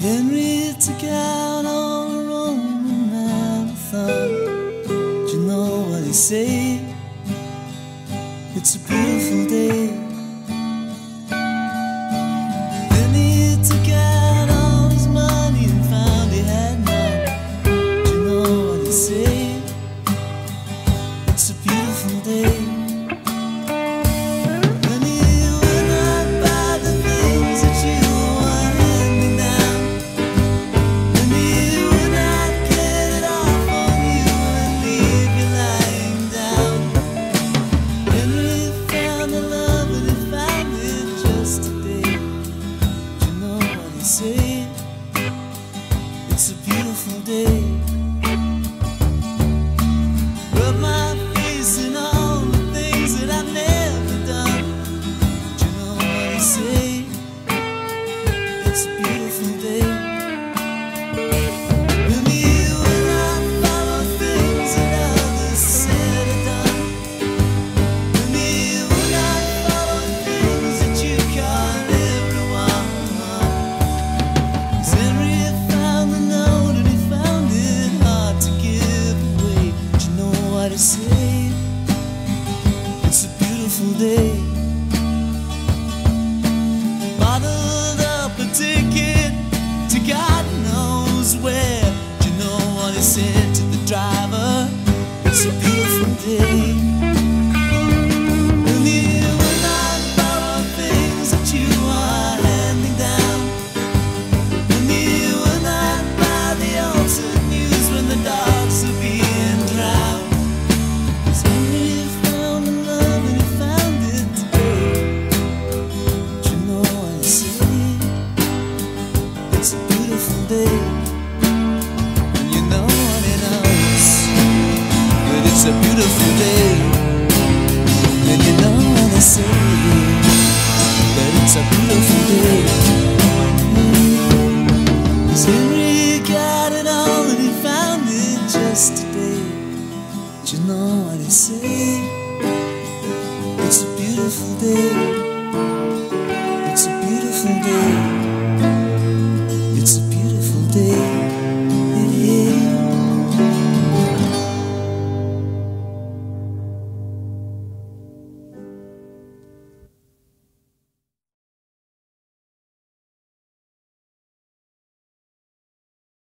Henry took out on a Roman marathon. Do you know what they say? It's a beautiful day. Then he took out all his money and found he had none. Do you know what they say? It's a beautiful day. Say it's a beautiful day. Rub my face in all the things that I've never done. Do you know what they say? It's a beautiful day. With me when I follow things that others said or done. With me when I follow things that you call everyone. Henry found the note and he found it hard to give away. Do you know what he said? It's a beautiful day. Bottled up a ticket to God knows where. Do you know what he said to the driver? It's a beautiful day. And you will not borrow things that you are handing down. When the dogs are being drowned. 'Cause Henry found the love and he found it today. Do you know what they say? It's a beautiful day. And you know what it knows, that it's a beautiful day. And you know what they say, that it's a beautiful day. 'Cause Henry got it all and he found it just today. Do you know what they say? It's a beautiful day.